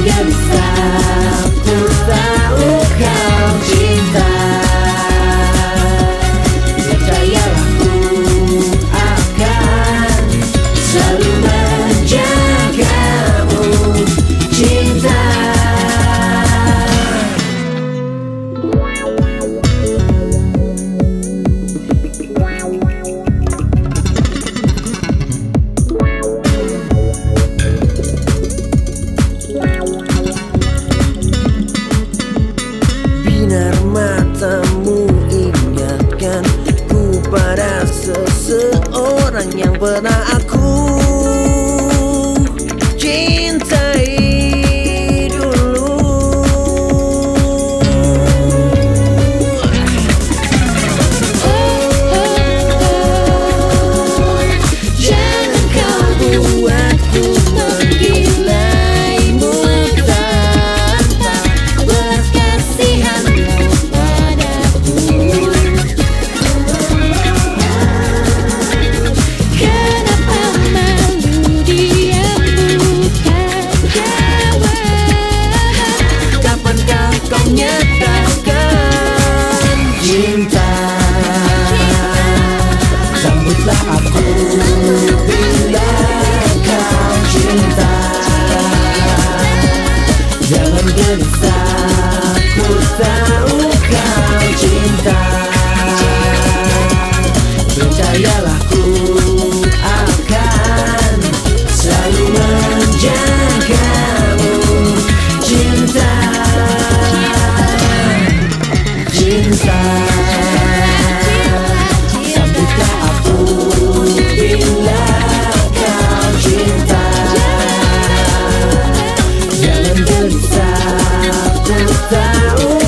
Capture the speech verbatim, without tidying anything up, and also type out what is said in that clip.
gelisah, ku tahu kau cinta. Percayalah ku akan selalu menjagamu, cinta. Binar matamu ingatkan ku pada seseorang yang pernah aku cintai dulu. Oh, jangan kau buatku menggilaimu tanpa belas kasihanmu padaku. Kenapa malu diam bukan jawaban? Kapankah kau nyatakan cinta? Sambutlah aku bila kau cinta. Jangan gelisah, ku tahu kau cinta. Percayalah ku akan selalu menjagamu, cinta. Cinta. Sambutlah aku bila kau cinta. Jangan gelisah, ku tahu